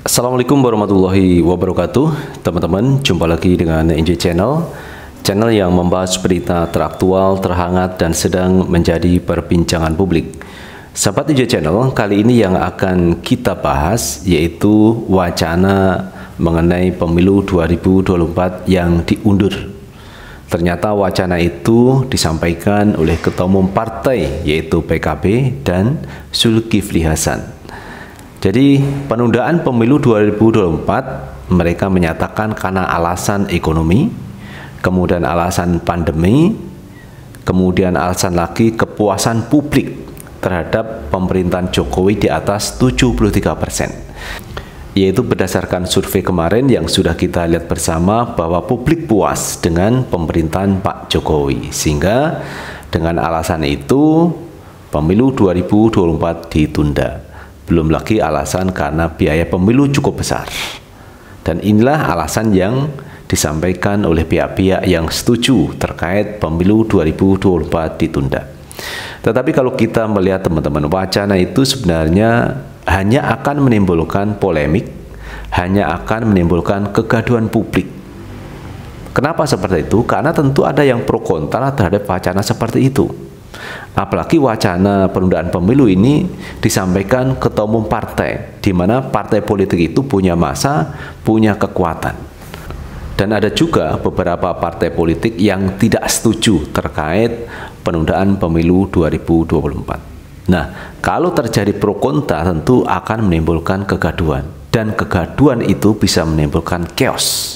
Assalamualaikum warahmatullahi wabarakatuh. Teman-teman, jumpa lagi dengan NJ Channel, channel yang membahas berita teraktual, terhangat, dan sedang menjadi perbincangan publik. Sahabat NJ Channel, kali ini yang akan kita bahas yaitu wacana mengenai pemilu 2024 yang diundur. Ternyata wacana itu disampaikan oleh Ketua Umum Partai yaitu PKB dan Zulkifli Hasan. Jadi penundaan pemilu 2024 mereka menyatakan karena alasan ekonomi, kemudian alasan pandemi, kemudian alasan lagi kepuasan publik terhadap pemerintahan Jokowi di atas 73%. Yaitu berdasarkan survei kemarin yang sudah kita lihat bersama bahwa publik puas dengan pemerintahan Pak Jokowi. Sehingga dengan alasan itu pemilu 2024 ditunda. Belum lagi alasan karena biaya pemilu cukup besar. Dan inilah alasan yang disampaikan oleh pihak-pihak yang setuju terkait pemilu 2024 ditunda. Tetapi kalau kita melihat teman-teman, wacana itu sebenarnya hanya akan menimbulkan polemik, hanya akan menimbulkan kegaduhan publik. Kenapa seperti itu? Karena tentu ada yang pro kontra terhadap wacana seperti itu. Apalagi wacana penundaan pemilu ini disampaikan ketua umum partai, di mana partai politik itu punya massa, punya kekuatan. Dan ada juga beberapa partai politik yang tidak setuju terkait penundaan pemilu 2024. Nah, kalau terjadi pro kontra tentu akan menimbulkan kegaduhan. Dan kegaduhan itu bisa menimbulkan chaos.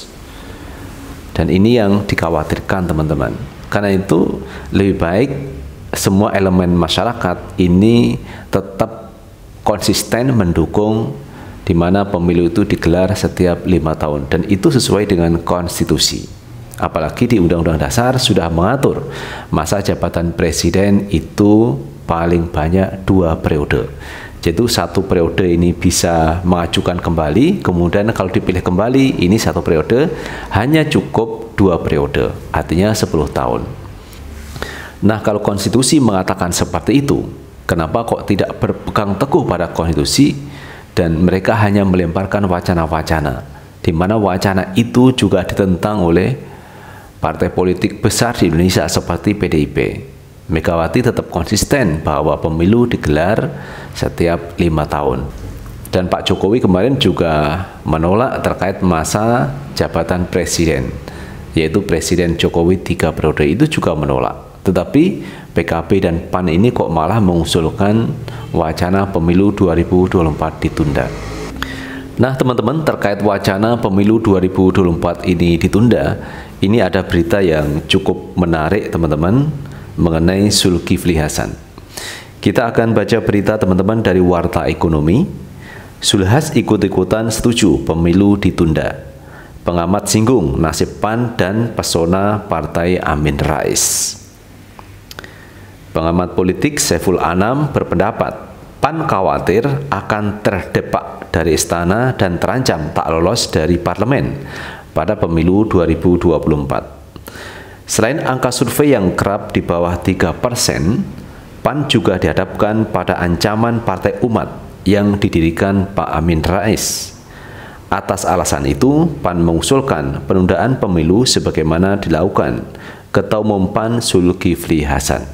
Dan ini yang dikhawatirkan teman-teman. Karena itu lebih baik semua elemen masyarakat ini tetap konsisten mendukung di mana pemilu itu digelar setiap 5 tahun dan itu sesuai dengan konstitusi. Apalagi di Undang-Undang Dasar sudah mengatur masa jabatan presiden itu paling banyak 2 periode. Jadi 1 periode ini bisa mengajukan kembali, kemudian kalau dipilih kembali ini 1 periode hanya cukup 2 periode, artinya 10 tahun. Nah, kalau konstitusi mengatakan seperti itu, kenapa kok tidak berpegang teguh pada konstitusi dan mereka hanya melemparkan wacana-wacana, di mana wacana itu juga ditentang oleh partai politik besar di Indonesia seperti PDIP. Megawati tetap konsisten bahwa pemilu digelar setiap 5 tahun. Dan Pak Jokowi kemarin juga menolak terkait masa jabatan presiden, yaitu Presiden Jokowi 3 periode itu juga menolak. Tetapi PKB dan PAN ini kok malah mengusulkan wacana pemilu 2024 ditunda. Nah teman-teman, terkait wacana pemilu 2024 ini ditunda, ini ada berita yang cukup menarik teman-teman mengenai Zulkifli Hasan. Kita akan baca berita teman-teman dari Warta Ekonomi. Zulhas ikut-ikutan setuju pemilu ditunda. Pengamat singgung nasib PAN dan pesona Partai Amin Rais. Pengamat politik Saiful Anam berpendapat PAN khawatir akan terdepak dari istana dan terancam tak lolos dari parlemen pada pemilu 2024. Selain angka survei yang kerap di bawah 3%, PAN juga dihadapkan pada ancaman Partai Umat yang didirikan Pak Amin Rais. Atas alasan itu, PAN mengusulkan penundaan pemilu sebagaimana dilakukan Ketua Umum PAN Zulkifli Hasan.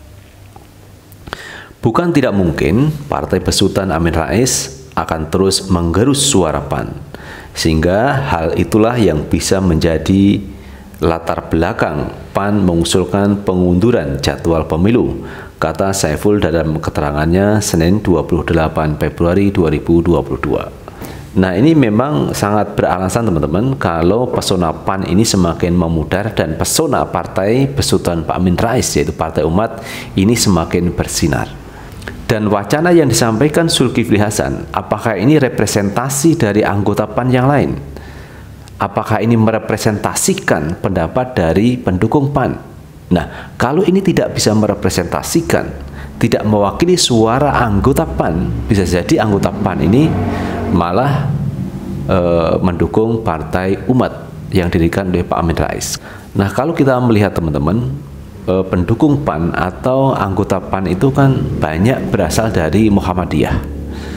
Bukan tidak mungkin Partai Besutan Amin Rais akan terus menggerus suara PAN, sehingga hal itulah yang bisa menjadi latar belakang PAN mengusulkan pengunduran jadwal pemilu, kata Saiful dalam keterangannya Senin 28 Februari 2022. Nah ini memang sangat beralasan teman-teman kalau pesona PAN ini semakin memudar dan pesona Partai Besutan Pak Amin Rais yaitu Partai Umat ini semakin bersinar. Dan wacana yang disampaikan Zulkifli Hasan, apakah ini representasi dari anggota PAN yang lain? Apakah ini merepresentasikan pendapat dari pendukung PAN? Nah, kalau ini tidak bisa merepresentasikan, tidak mewakili suara anggota PAN, bisa jadi anggota PAN ini malah mendukung Partai Umat yang didirikan oleh Pak Amin Rais. Nah, kalau kita melihat teman-teman, pendukung PAN atau anggota PAN itu kan banyak berasal dari Muhammadiyah.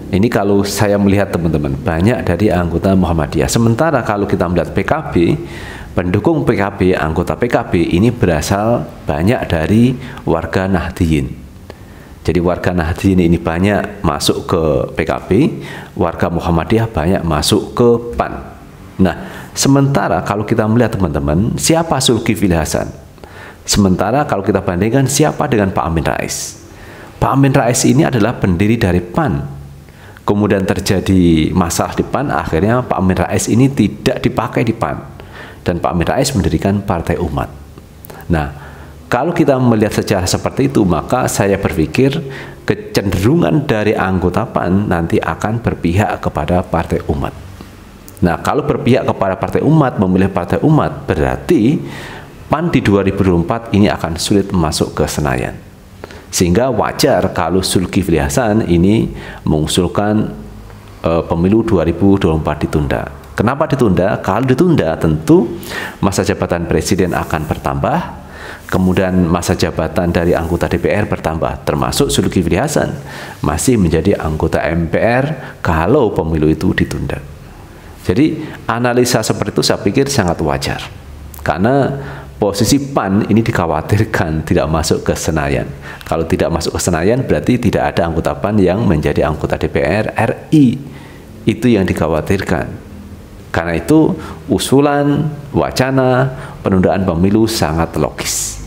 Ini kalau saya melihat teman-teman, banyak dari anggota Muhammadiyah. Sementara kalau kita melihat PKB, pendukung PKB, anggota PKB ini berasal banyak dari warga Nahdliyin. Jadi warga Nahdliyin ini banyak masuk ke PKB, warga Muhammadiyah banyak masuk ke PAN. Nah, sementara kalau kita melihat teman-teman, siapa Zulkifli Hasan? Sementara kalau kita bandingkan siapa dengan Pak Amin Rais? Pak Amin Rais ini adalah pendiri dari PAN. Kemudian terjadi masalah di PAN, akhirnya Pak Amin Rais ini tidak dipakai di PAN. Dan Pak Amin Rais mendirikan Partai Umat. Nah, kalau kita melihat sejarah seperti itu, maka saya berpikir kecenderungan dari anggota PAN nanti akan berpihak kepada Partai Umat. Nah, kalau berpihak kepada Partai Umat, memilih Partai Umat, berarti PAN di 2024 ini akan sulit masuk ke Senayan. Sehingga wajar kalau Zulkifli Hasan ini mengusulkan pemilu 2024 ditunda. Kenapa ditunda? Kalau ditunda tentu masa jabatan presiden akan bertambah, kemudian masa jabatan dari anggota DPR bertambah, termasuk Zulkifli Hasan masih menjadi anggota MPR kalau pemilu itu ditunda. Jadi analisa seperti itu saya pikir sangat wajar, karena posisi PAN ini dikhawatirkan tidak masuk ke Senayan. Kalau tidak masuk ke Senayan berarti tidak ada anggota PAN yang menjadi anggota DPR RI. Itu yang dikhawatirkan. Karena itu usulan, wacana, penundaan pemilu sangat logis.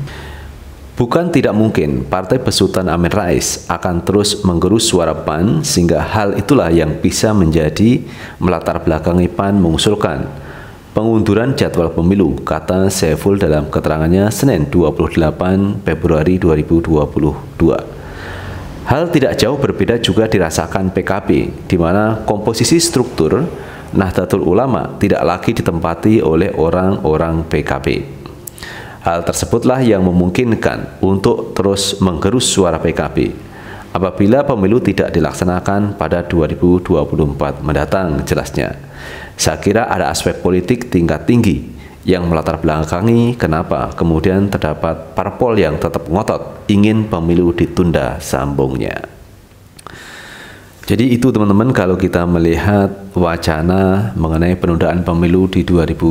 Bukan tidak mungkin Partai Besutan Amin Rais akan terus menggerus suara PAN, sehingga hal itulah yang bisa menjadi melatar belakangi PAN mengusulkan pengunduran jadwal pemilu, kata Saiful dalam keterangannya Senin 28 Februari 2022. Hal tidak jauh berbeda juga dirasakan PKB, di mana komposisi struktur Nahdlatul Ulama tidak lagi ditempati oleh orang-orang PKB. Hal tersebutlah yang memungkinkan untuk terus menggerus suara PKB apabila pemilu tidak dilaksanakan pada 2024 mendatang, jelasnya. Saya kira ada aspek politik tingkat tinggi yang melatar belakangi kenapa kemudian terdapat parpol yang tetap ngotot ingin pemilu ditunda, sambungnya. Jadi itu teman-teman kalau kita melihat wacana mengenai penundaan pemilu di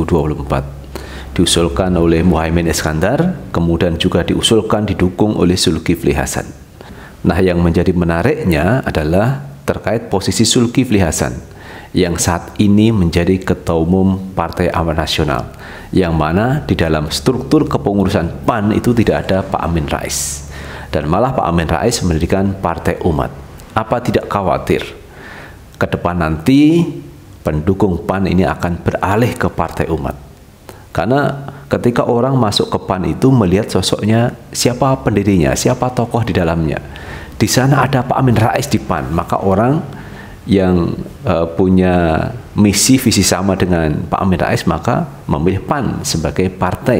2024. Diusulkan oleh Muhaimin Iskandar, kemudian juga diusulkan didukung oleh Zulkifli Hasan. Nah, yang menjadi menariknya adalah terkait posisi Zulkifli Hasan yang saat ini menjadi Ketua Umum Partai Amanat Nasional, yang mana di dalam struktur kepengurusan PAN itu tidak ada Pak Amin Rais, dan malah Pak Amin Rais mendirikan Partai Umat. Apa tidak khawatir ke depan nanti pendukung PAN ini akan beralih ke Partai Umat? Karena ketika orang masuk ke PAN itu melihat sosoknya, siapa pendirinya, siapa tokoh di dalamnya. Di sana ada Pak Amin Rais di PAN, maka orang yang punya misi visi sama dengan Pak Amin Rais maka memilih PAN sebagai partai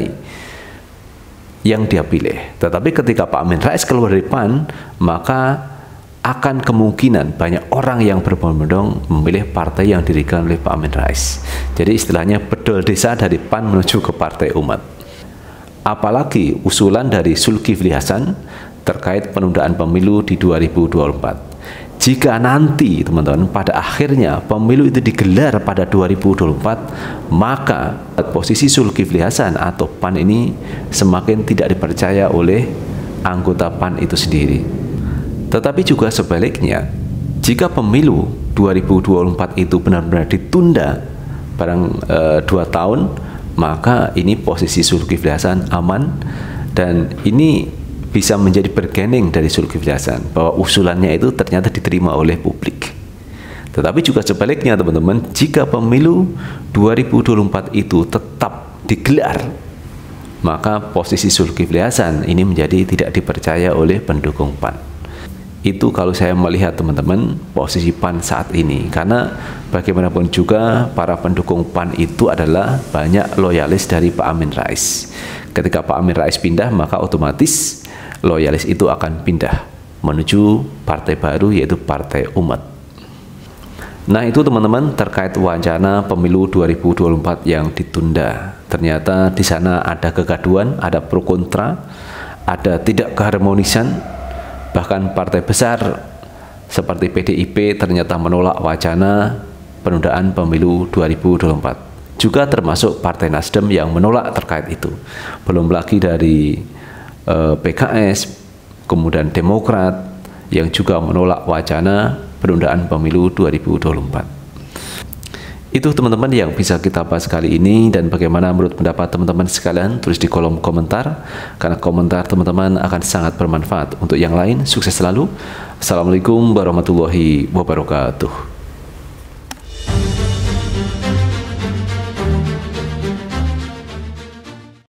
yang dia pilih. Tetapi ketika Pak Amin Rais keluar dari PAN, maka akan kemungkinan banyak orang yang berbondong-bondong memilih partai yang didirikan oleh Pak Amin Rais. Jadi istilahnya bedol desa dari PAN menuju ke Partai Umat. Apalagi usulan dari Zulkifli Hasan terkait penundaan pemilu di 2024. Jika nanti teman-teman pada akhirnya pemilu itu digelar pada 2024, maka posisi Zulkifli Hasan atau PAN ini semakin tidak dipercaya oleh anggota PAN itu sendiri. Tetapi juga sebaliknya, jika pemilu 2024 itu benar-benar ditunda barang 2 tahun, maka ini posisi Zulkifli Hasan aman, dan ini bisa menjadi bergening dari Zulkifli Hasan bahwa usulannya itu ternyata diterima oleh publik. Tetapi juga sebaliknya teman-teman, jika pemilu 2024 itu tetap digelar, maka posisi Zulkifli Hasan ini menjadi tidak dipercaya oleh pendukung PAN. Itu kalau saya melihat teman-teman posisi PAN saat ini, karena bagaimanapun juga para pendukung PAN itu adalah banyak loyalis dari Pak Amin Rais. Ketika Pak Amin Rais pindah, maka otomatis loyalis itu akan pindah menuju partai baru, yaitu Partai Umat. Nah, itu teman-teman terkait wacana pemilu 2024 yang ditunda. Ternyata di sana ada kegaduhan, ada pro kontra, ada tidak keharmonisan, bahkan partai besar seperti PDIP ternyata menolak wacana penundaan pemilu 2024. Juga termasuk Partai Nasdem yang menolak terkait itu. Belum lagi dari PKS, kemudian Demokrat yang juga menolak wacana penundaan pemilu 2024. Itu teman-teman yang bisa kita bahas kali ini, dan bagaimana menurut pendapat teman-teman sekalian tulis di kolom komentar, karena komentar teman-teman akan sangat bermanfaat untuk yang lain. Sukses selalu. Assalamualaikum warahmatullahi wabarakatuh.